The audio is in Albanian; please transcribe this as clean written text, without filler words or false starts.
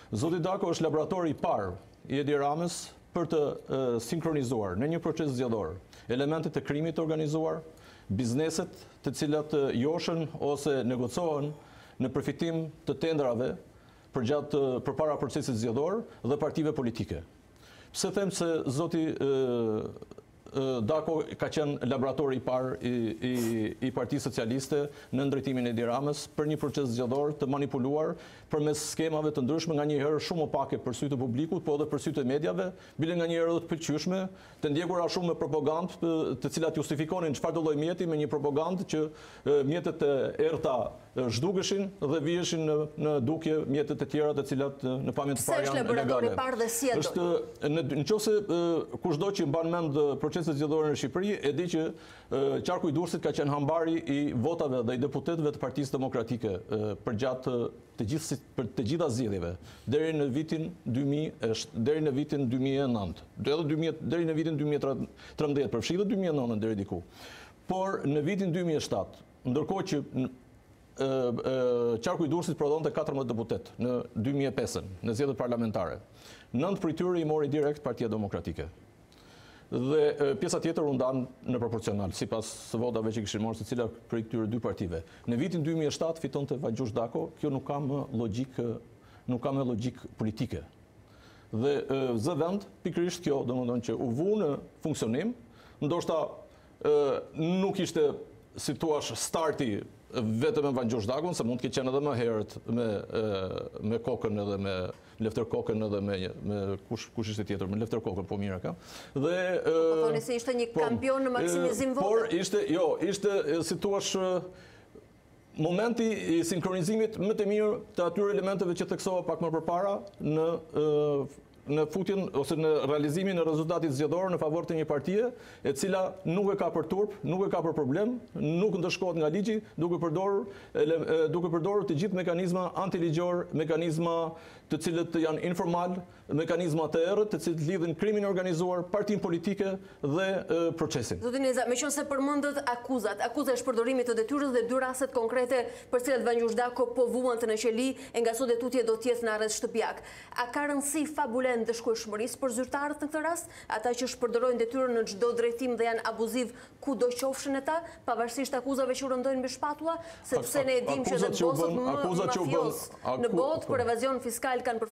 Zoti Dako është laboratori i parë i Edi Ramës për të sinkronizuar në një proces zgjedhor elementet e krimit të organizuar, bizneset të cilat joshën ose negocohen në përfitim të tendrave përpara procesit zgjedhor dhe partive politike. Pse them se zoti Dako ka qenë laboratori i parë i Partisë Socialiste në ndërtimin e Edi Ramës për një proces zgjedhor të manipuluar përmes skemave të ndryshme, nganjëherë shumë opake për sy të publikut, po edhe për sy të mediave, bile nganjëherë edhe të pëlqyeshme, të ndjekura shumë me propagandë, të cilat justifikonin çfarëdo lloj mjeti me një propagandë që mjetet e errta zhdugeshin dhe vijeshin në dukje mjetet e tjera të cilat në pamjen të parë janë legale. Nëse kushdo që mban mend proceset zgjedhore në Shqipëri e di që qarku i Durrësit ka qenë hambari i votave dhe i deputetëve të Partisë Demokratike përgjatë të gjitha zgjedhjeve deri në vitin 2000, deri në vitin 2009, deri në vitin 2013, përfshi dhe 2009 deri diku. Por në vitin 2007, ndërkohë që qarku i Durrësit prodhonte 14 deputet në 2005 në zgjedhjet parlamentare. 9 prej tyre i mori direkt Partia Demokratike. Dhe pjesa tjetër u ndan në proporcional, sipas votave që kishin marrë secila prej këtyre dy partive. Në vitin 2007 fitonte Vagjush Dako, kjo nuk ka më logjik politike. Dhe zë vend, pikërisht kjo, domethënë që u vu në funksionim, ndoshta nuk ishte si thua starti vetëm me Vagjush Dakun, se mund të ketë qenë edhe më herët me Kokën edhe me Lefter Kokën edhe me kush ishte tjetër, me Lefter Kokën, po mira ka. Dhe po thoni se ishte një kampion në maksimizim vote. Por ishte si thua momenti i sinkronizimit më të mirë të atyre elementeve që theksova pak më përpara në futjen ose në realizimin e rezultatit zgjedhor në favor të një partie e cila nuk e ka për turp, nuk e ka për problem, nuk ndëshkohet nga ligji, duke përdorur të gjithë mekanizma antiligjor, mekanizma të cilët janë informal, mekanizma të errët, të cilët lidhin krimin e organizuar, partinë politike dhe procesin. Zoti Neza, meqense përmendët akuzat e shpërdorimit të detyrës dhe dy rastet konkrete për cilat Vagjush Dako po vuan të në qeli e nga sot detutje do të jetë në arrest shtëpiak. A ka rëndësi fabulent dëshkueshmërisë për zyrtarët në këtë rast, ata që shpërdorojnë detyrën në çdo drejtim dhe janë abuziv kudo qofshin ata, pavarësisht akuzave që rëndojnë mbi shpatulla, sepse ne e dimë që edhe bosët më mafios në botë për evazion fiskal kanë